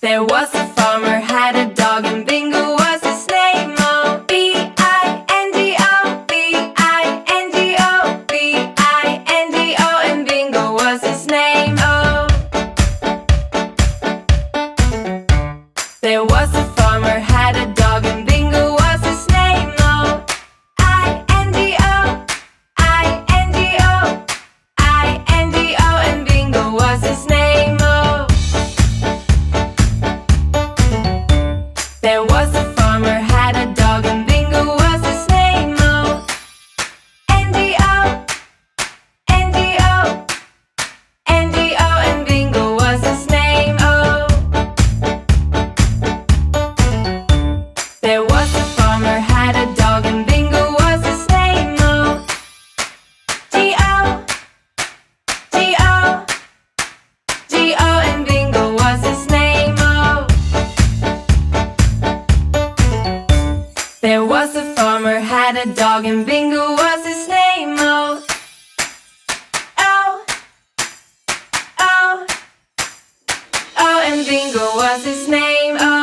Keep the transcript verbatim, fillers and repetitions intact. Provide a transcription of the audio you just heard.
There was a farmer, had a dog, and Bingo was his name. Oh, B I N G O, B I N G O, B I N G O, and Bingo was his name. Oh, there was a farmer, had a dog, and Bingo was his name. Oh, I N G O, I N G O, I N G O, and Bingo was his name. Oh, there was a farmer, had a dog, and Bingo was his name. Oh, N G O, N G O, N G O, and Bingo was his name. Oh, there was a farmer, had a dog, and Bingo was his name. Oh, G O, G O, G O, and Bingo was his name. Oh, there was a farmer, had a dog, and Bingo was his name. Oh, oh, oh, oh, and Bingo was his name. Oh.